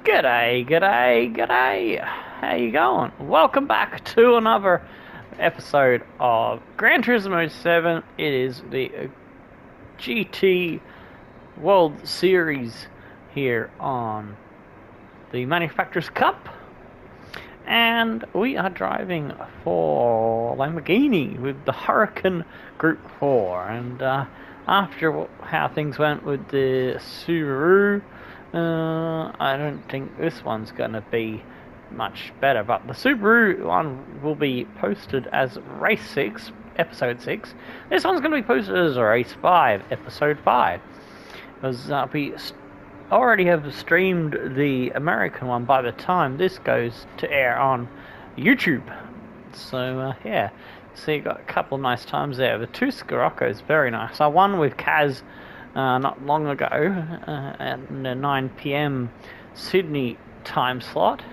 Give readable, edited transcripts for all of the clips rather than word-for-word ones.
G'day, g'day, g'day. How you going? Welcome back to another episode of Gran Turismo 7. It is the GT World Series here on the Manufacturers Cup. And we are driving for Lamborghini with the Huracan Group 4. And after how things went with the Subaru, I don't think this one's going to be much better, but the Subaru one will be posted as Race 6, Episode 6. This one's going to be posted as Race 5, Episode 5. Because we already have streamed the American one by the time this goes to air on YouTube. So, yeah. So you got a couple of nice times there. The two Scirocco's very nice. I won with Kaz not long ago at the 9 PM Sydney time slot.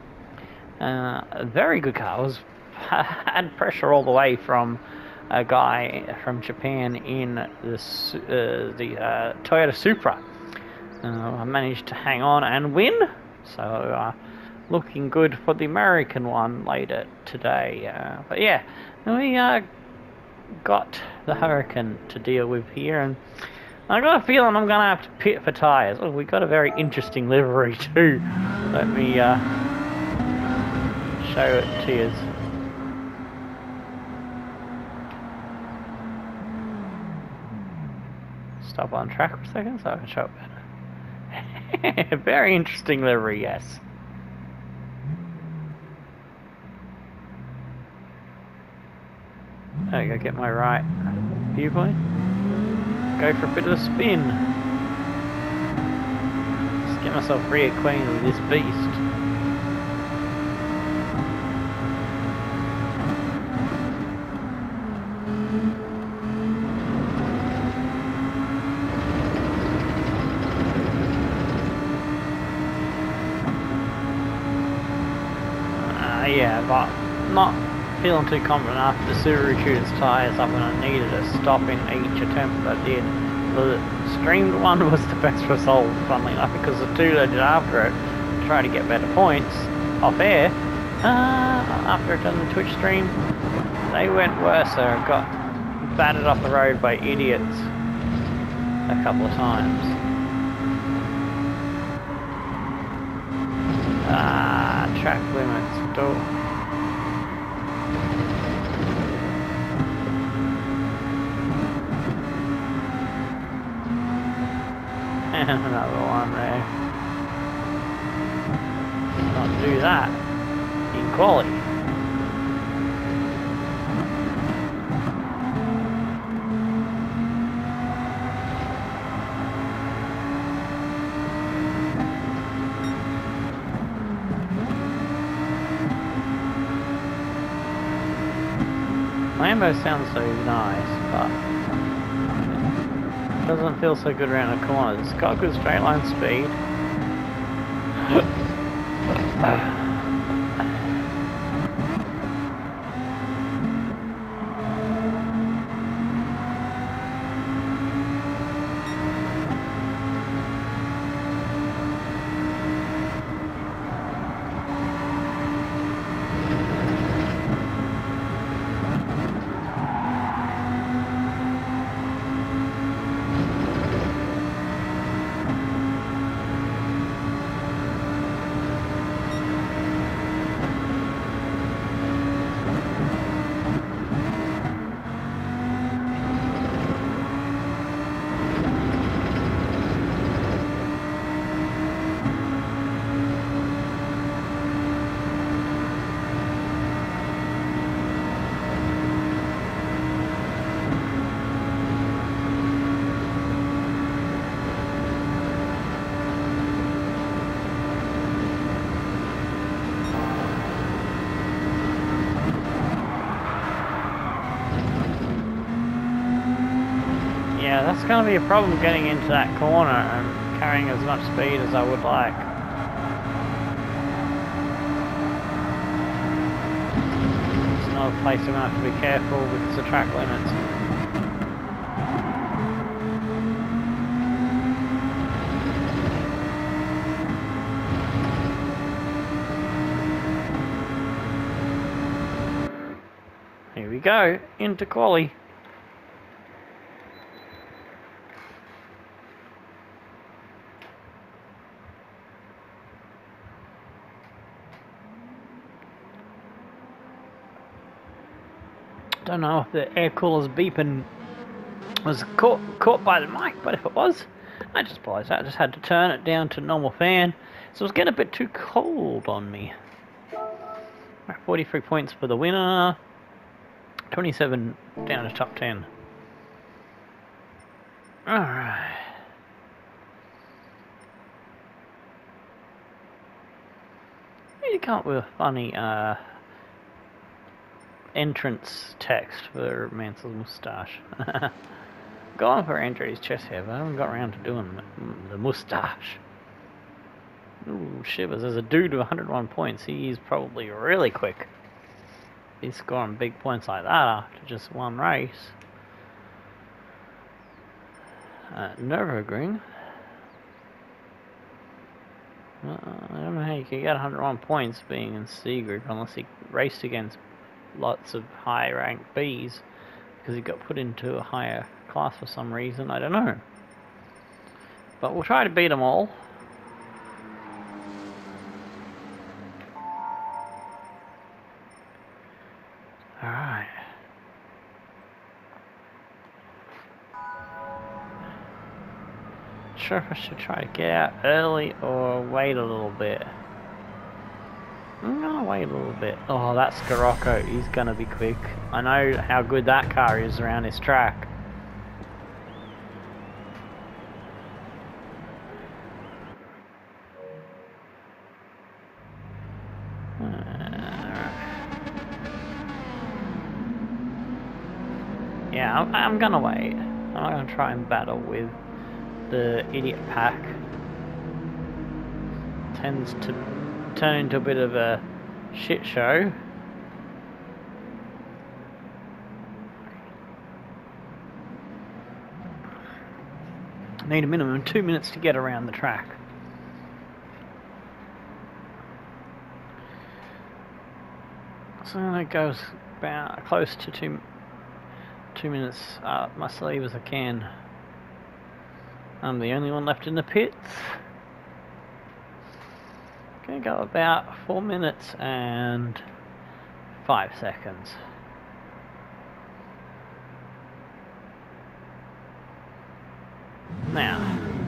A very good car. Had pressure all the way from a guy from Japan in the Toyota Supra. I managed to hang on and win, so looking good for the American one later today. But yeah, we got the Huracan to deal with here, and I got a feeling I'm going to have to pit for tyres. Oh, we got a very interesting livery too. Let me show it to you. Stop on track for a second so I can show it better. Very interesting livery, yes. There you go, get my right viewpoint. Go for a bit of a spin. Just get myself reacquainted with this beast. Yeah, but not feeling too confident after the Subaru chewed its tyres up when I needed a stop in each attempt that I did. The streamed one was the best result, funnily enough, because the two that I did after it tried to get better points off air. After I'd done the Twitch stream, they went worse. I got battered off the road by idiots a couple of times. Track limits, still. And another one there. Not do that in quality. Lambo sounds so nice, but it doesn't feel so good around the corners. It's got good straight line speed. Yeah, that's going to be a problem getting into that corner and carrying as much speed as I would like. It's another place I'm going to have to be careful because of track limits. we go, into quali. Don't know if the air cooler's beeping was caught by the mic, but if it was, I just apologise. I just had to turn it down to normal fan, so it was getting a bit too cold on me. 43 points for the winner, 27 down to top 10. Alright. You come up with a funny entrance text for Mansells' Mustache. Going for Andretti's chest hair, but I haven't got around to doing the Mustache. Ooh, shivers. There's a dude with 101 points. He's probably really quick. He's scoring big points like that after just one race. Nürburgring. I don't know how you can get 101 points being in C group unless he raced against lots of high ranked Bs because he got put into a higher class for some reason. I don't know. But we'll try to beat them all. Alright. Not sure if I should try to get out early or wait a little bit. I'm gonna wait a little bit. Oh, that Scirocco, he's gonna be quick. I know how good that car is around this track. Yeah, I'm gonna wait. I'm not gonna try and battle with the idiot pack. Tends to turn into a bit of a shit show. I need a minimum of 2 minutes to get around the track. So it goes about close to 2 minutes up my sleeve as I can. I'm the only one left in the pits. Gonna go about 4 minutes and 5 seconds. Now,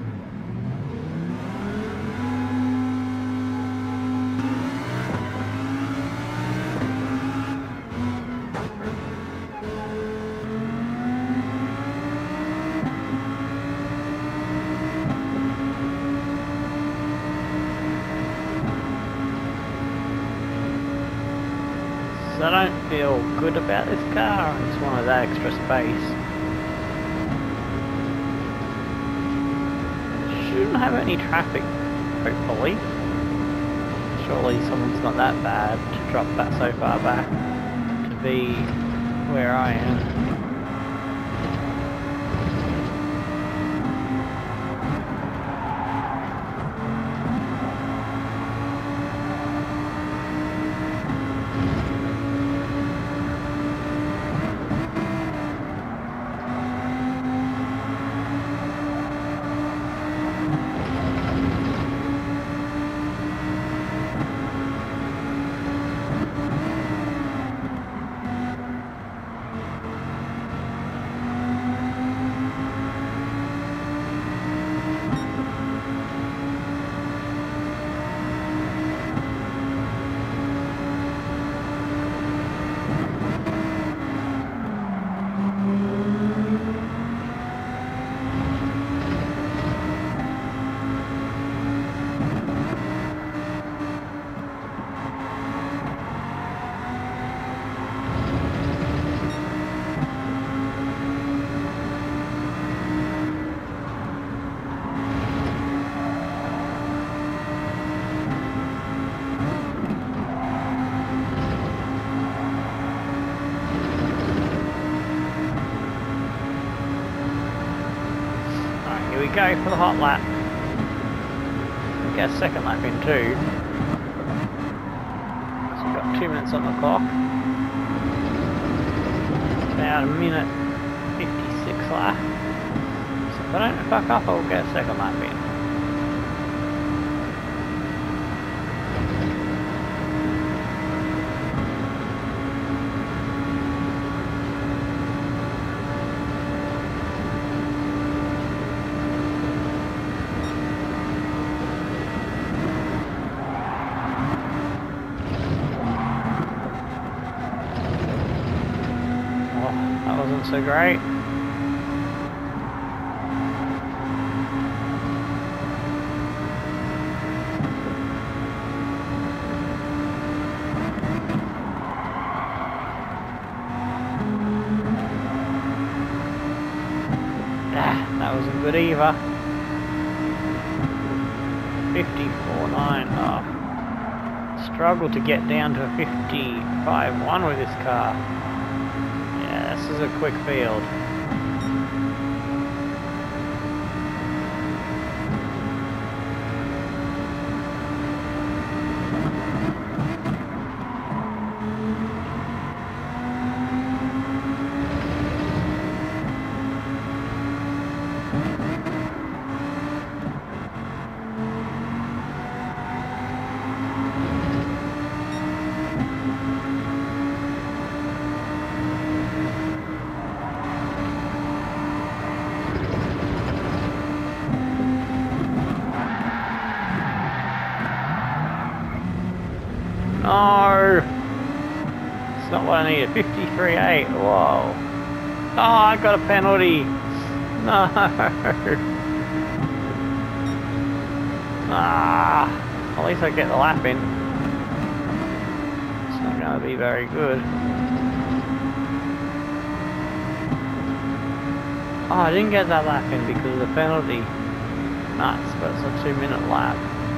I don't feel good about this car. I just wanted that extra space. Shouldn't have any traffic, hopefully. Surely someone's not that bad to drop that so far back to be where I am. Go for the hot lap. Get a second lap in too. So we've got 2 minutes on the clock. about a minute 56 lap. So if I don't fuck up, I'll get a second lap in. So great. That wasn't good either. 54.9. Oh. Struggled to get down to a 55.1 with this car. This is a quick field. No! It's not what I needed. 53.8. Whoa. Oh, I got a penalty. No. Ah. At least I get the lap in. It's not going to be very good. Oh, I didn't get that lap in because of the penalty. Nuts, but it's a 2-minute lap.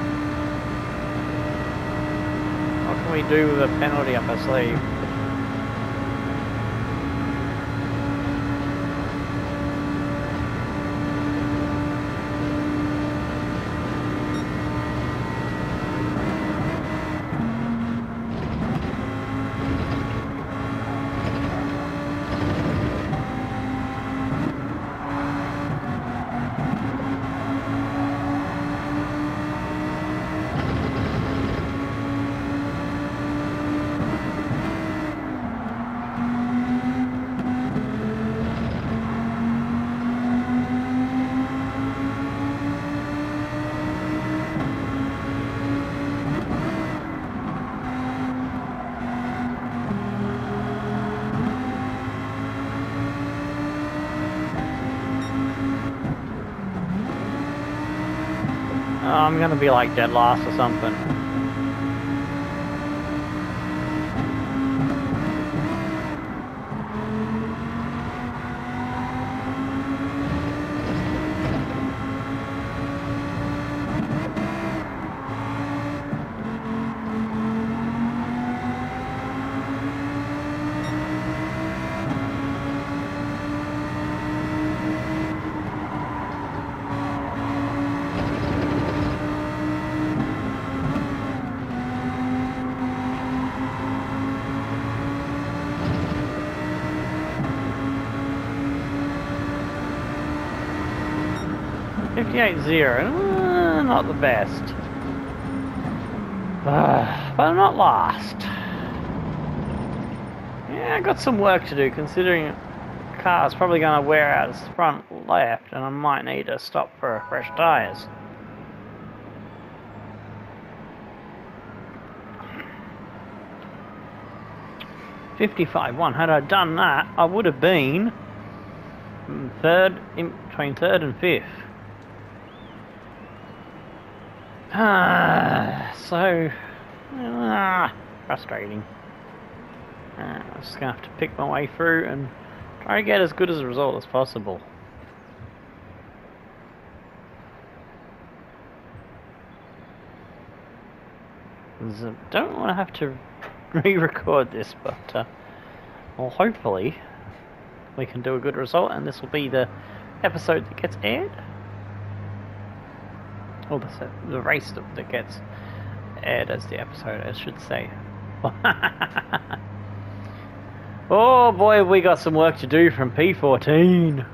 What can we do with a penalty up our sleeve? I'm gonna be like dead last or something. Not the best. But I'm not last. Yeah, I got some work to do considering the car's probably going to wear out its front left and I might need to stop for fresh tyres. $55.1. Had I done that, I would have been between third and fifth. Frustrating. I'm just gonna have to pick my way through and try to get as good as a result as possible. Don't want to have to re-record this, but well, hopefully we can do a good result, and this will be the episode that gets aired. Or the race that gets aired as the episode, I should say. Oh boy, have we got some work to do from P14.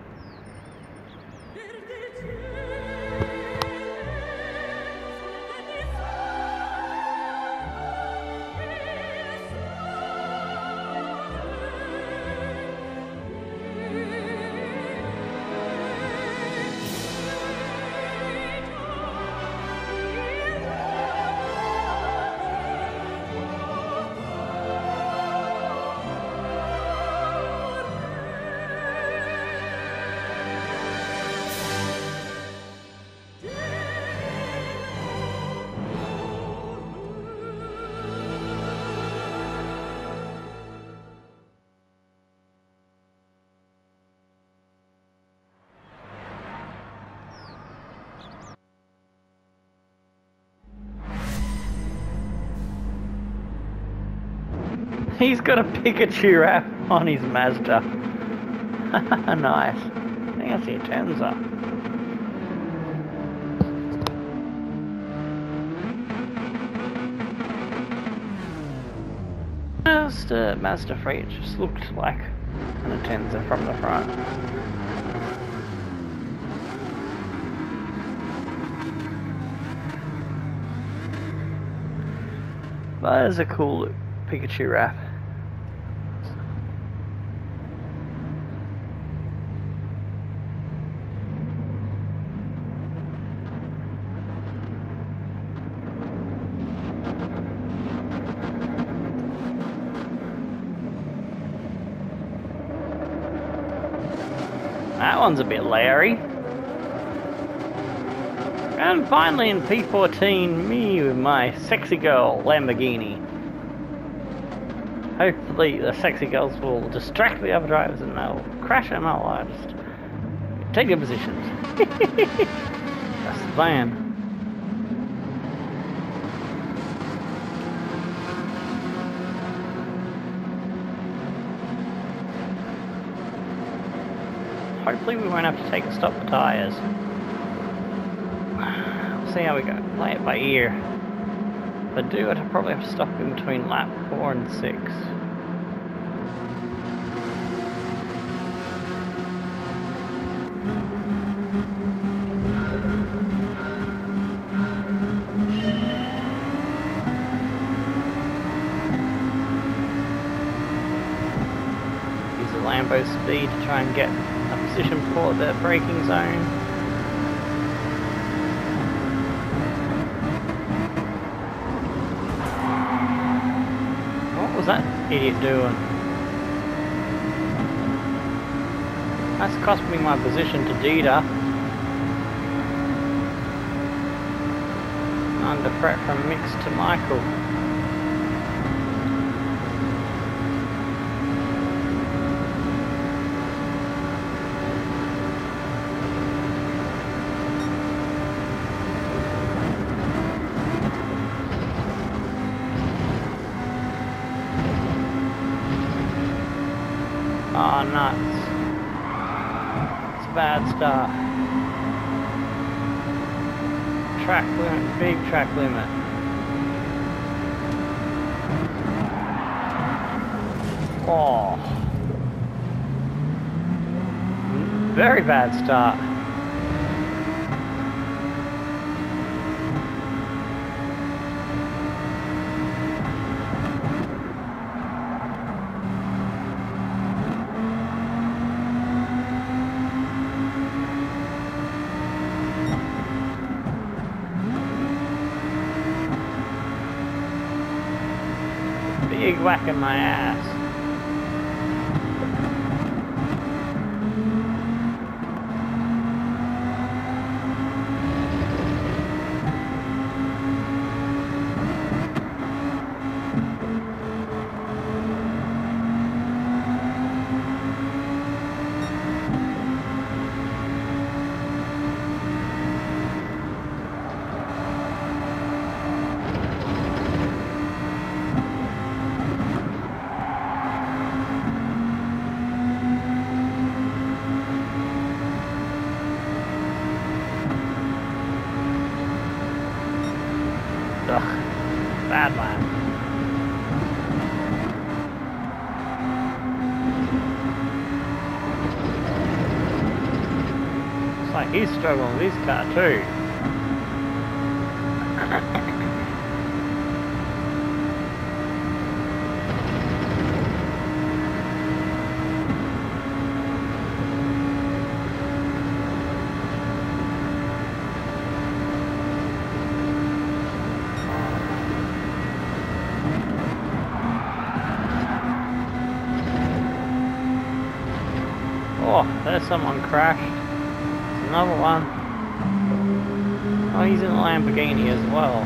He's got a Pikachu wrap on his Mazda. Nice. I think I see a Tenza. Just a Mazda 3, it just looked like an Atenza from the front. But that is a cool Pikachu wrap. That one's a bit Larry. And finally in P14, me with my sexy girl Lamborghini. Hopefully the sexy girls will distract the other drivers and they'll crash and I'll just take their positions. That's the plan. Hopefully we won't have to take a stop for tyres. We'll see how we go. Play it by ear. If I do, I'd probably have to stop in between lap 4 and 6. Use the Lambo speed to try and get a position for the braking zone. What was that idiot doing? That's cost me my position to Dita. Under threat from Mix to Michael. Oh, nuts. It's a bad start. Track limit, big track limit. Oh. Very bad start. Big whack in my ass. Ugh, bad lap. like he's struggling with his car too. Oh, there's someone crashed. There's another one. Oh, he's in a Lamborghini as well.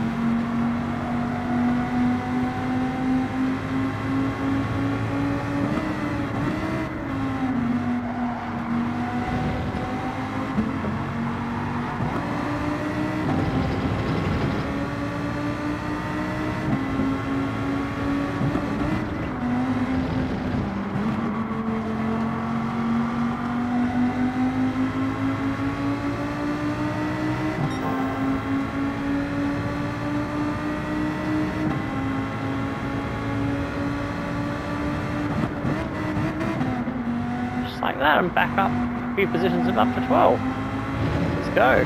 Like that and back up a few positions above to 12. Let's go.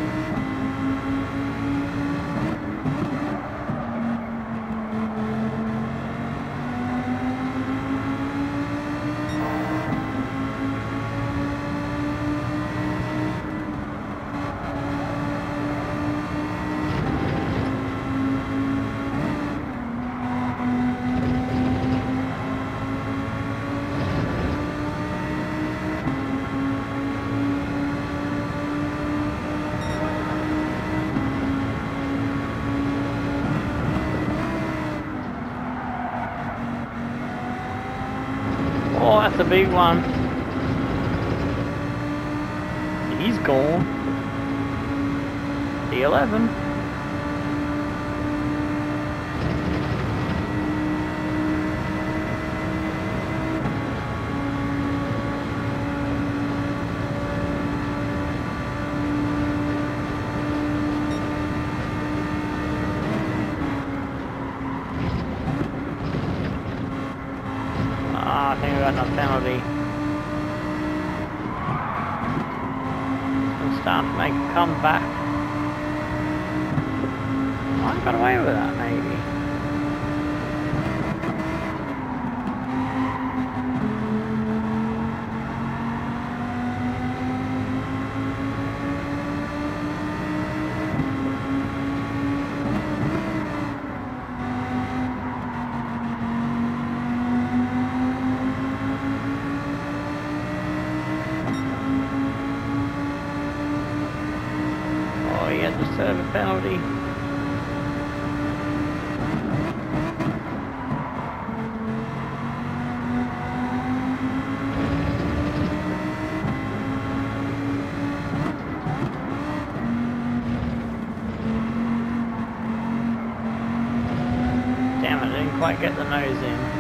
Oh, that's a big one. He's gone. The 11. I think we got enough penalty. I'm starting to make a comeback. I got away with that, maybe. Deserve a penalty. Damn it, I didn't quite get the nose in.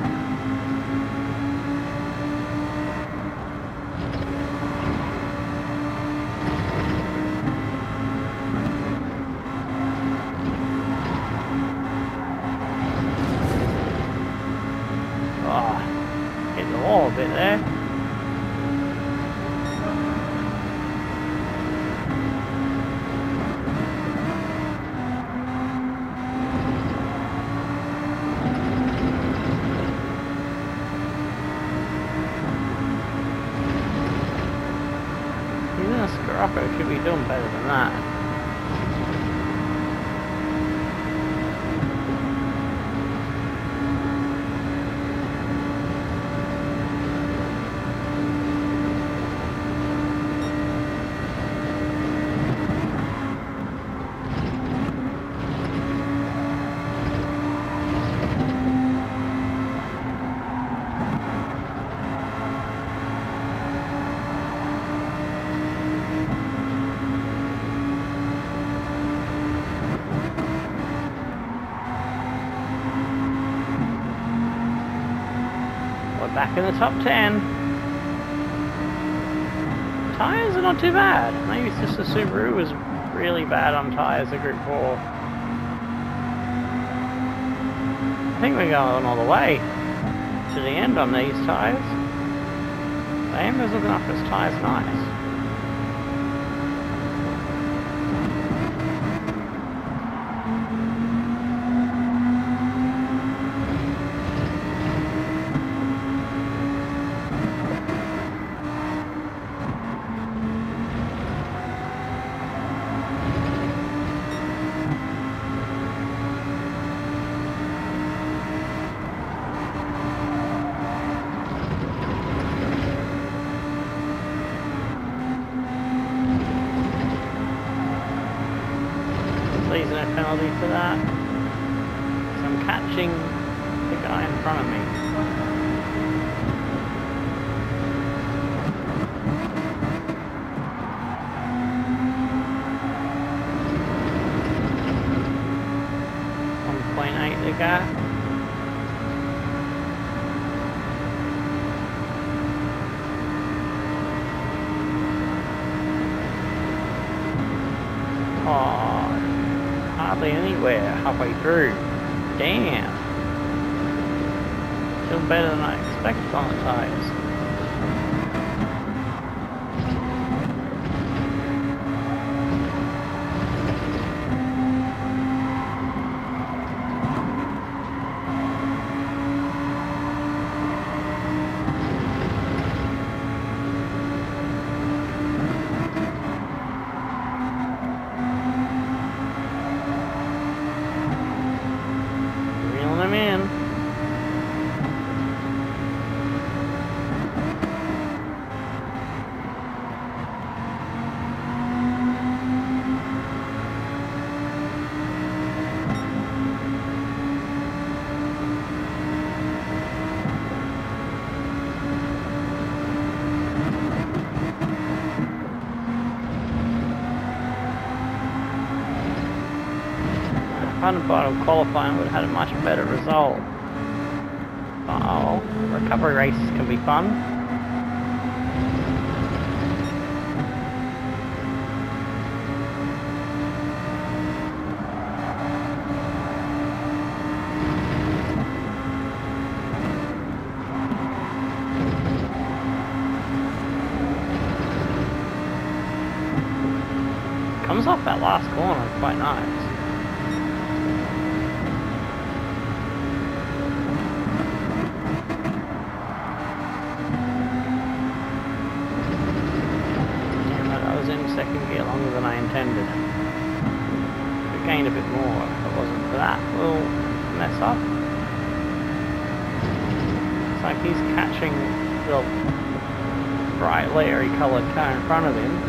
Hit the wall a bit there. He's in a Scirocco, should be doing better than that. Back in the top 10. Tyres are not too bad. Maybe it's just the Subaru was really bad on tyres at Group 4. I think we're going all the way to the end on these tyres. Amber's looking after his tyres nice. Please no penalty for that. So I'm catching the guy in front of me. The guy. Oh, hardly anywhere halfway through. Damn. Still better than I expected on the tires. Unbottled qualifying would have had a much better result. Oh, recovery races can be fun. Comes off that last corner, quite nice. Second gear longer than I intended. Could have gained a bit more if it wasn't for that little mess up. It's like he's catching the bright leery coloured car in front of him.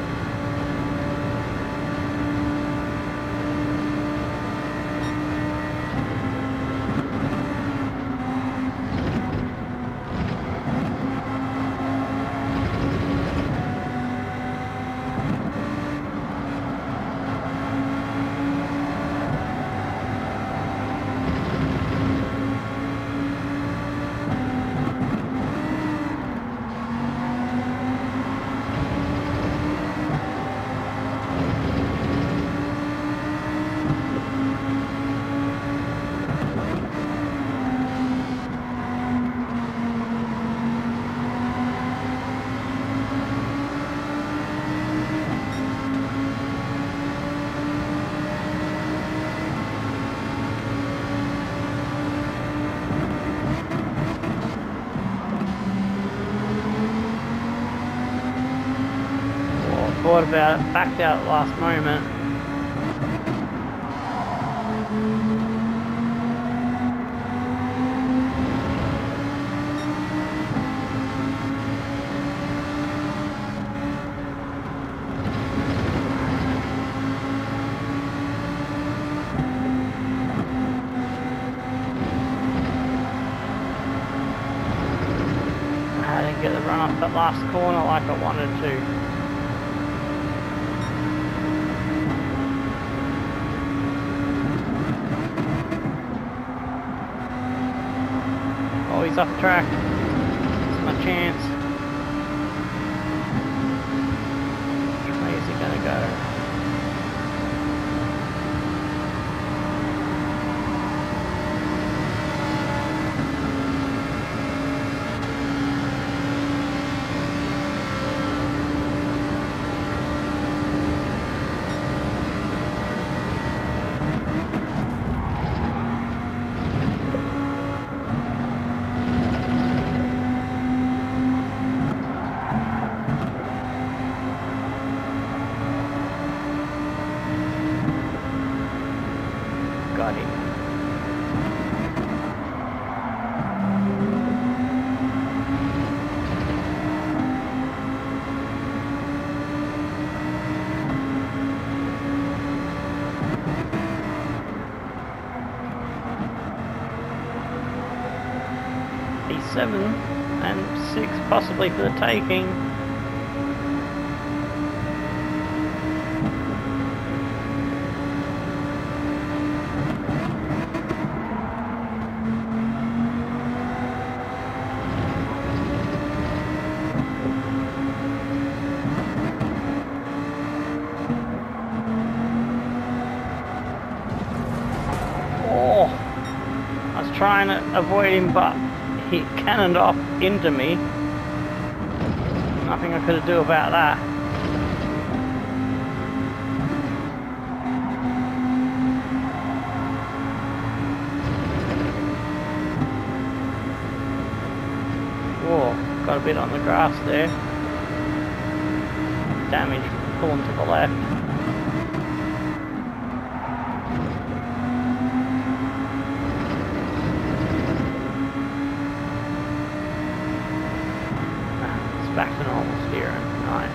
Thought about it, backed out at the last moment. I didn't get the run up that last corner like I wanted to. Oh, he's off track. It's my chance. Which way is he gonna go? 7 and 6 possibly for the taking. Trying to avoid him, but he cannoned off into me. Nothing I could do about that. Whoa, got a bit on the grass there. Damage pulling to the left. Back to normal steering. Nice.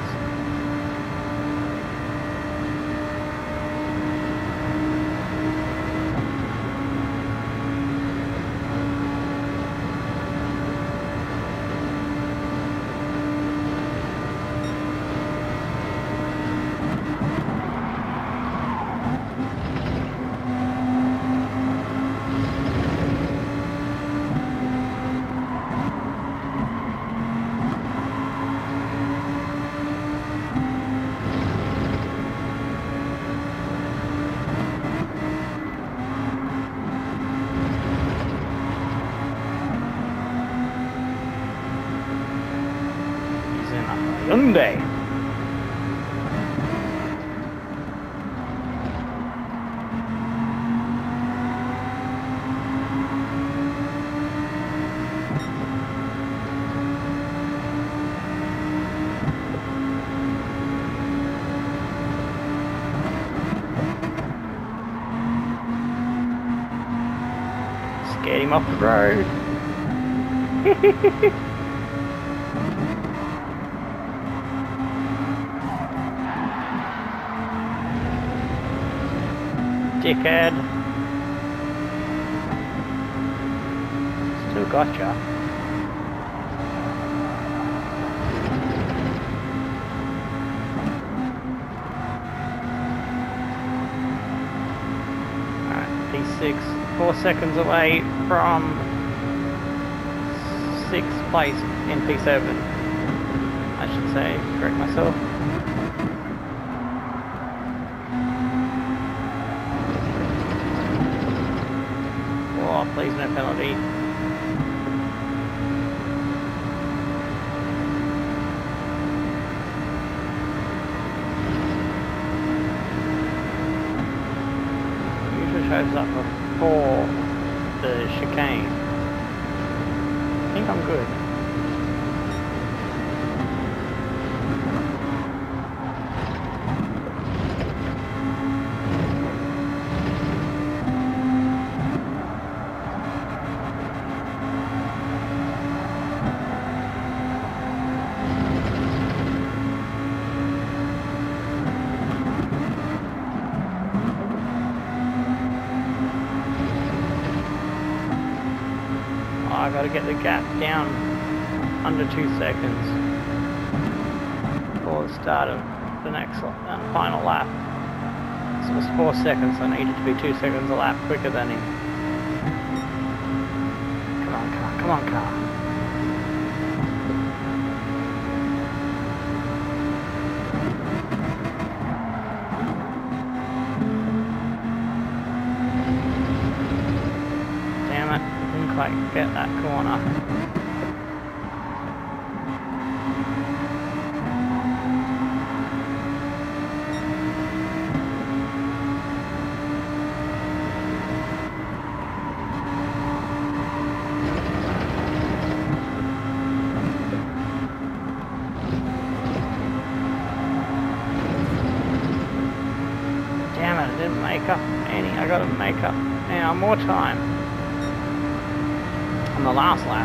Hyundai. Scared him off the road. Dickhead. Still gotcha. Alright, P6, 4 seconds away from 6th place in P7. I should say, correct myself. Please no penalty. Usually shows up before the chicane. I think I'm good. I gotta get the gap down under 2 seconds before the start of the next final lap. So it was 4 seconds, so I needed to be 2 seconds a lap quicker than him. Come on, car, come on, car. Quite get that corner. Damn it, I didn't make up any. I gotta make up now more time. On the last lap.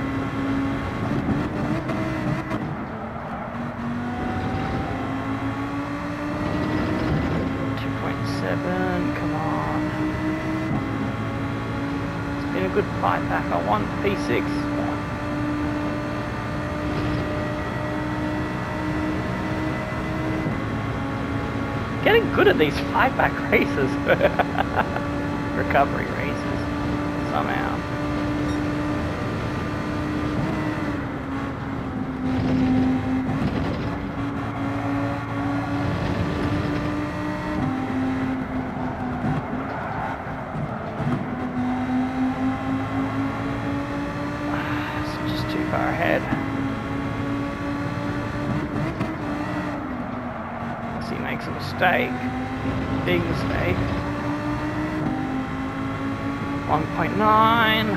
2.7, come on. It's been a good fight back. I won P6. getting good at these fight back races. Recovery races, somehow. It's just too far ahead. Unless he makes a mistake. Big mistake. 1.9.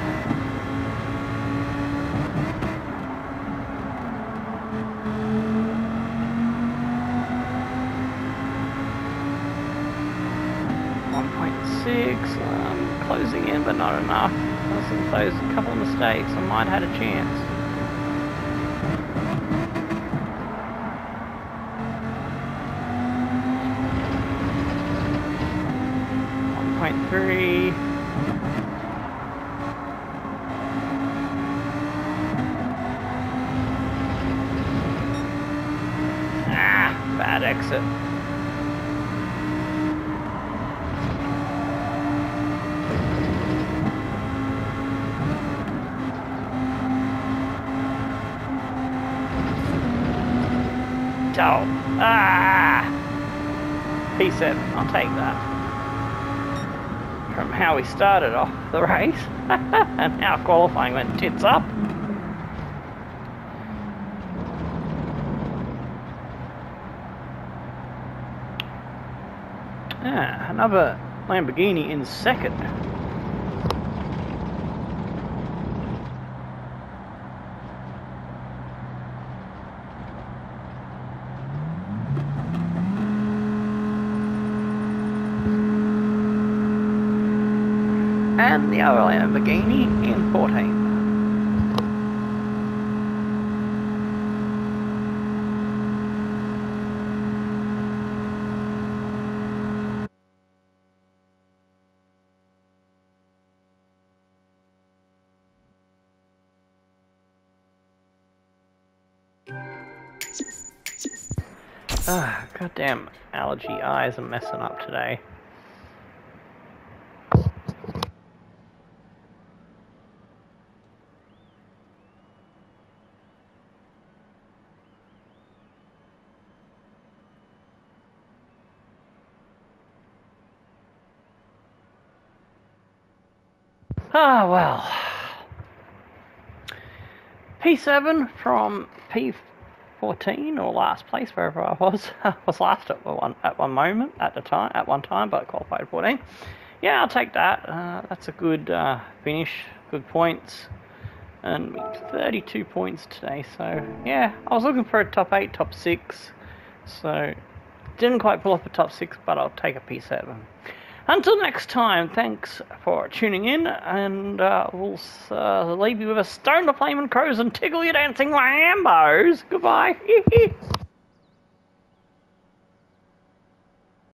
Closing in, but not enough. Those a couple of mistakes, I might have had a chance. .3. Bad exit. Oh, P7, I'll take that. From how we started off the race, and how qualifying went tits up. Another Lamborghini in second. And the other Lamborghini in 14. Goddamn allergy eyes are messing up today. Well. P7 from P14 or last place, wherever I was. I was last at one time, but I qualified 14. Yeah, I'll take that. That's a good finish, good points, and 32 points today. So yeah, I was looking for a top 8, top 6. So didn't quite pull off a top 6, but I'll take a P7. Until next time, thanks for tuning in, and we'll leave you with a stone to flame and crows and tickle your dancing Lambos. Goodbye.